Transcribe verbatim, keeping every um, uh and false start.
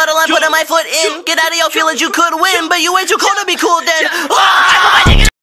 draw the line, putting my foot in. Get out of your feelings, you could win, but you way too cold to be cool then. Ah!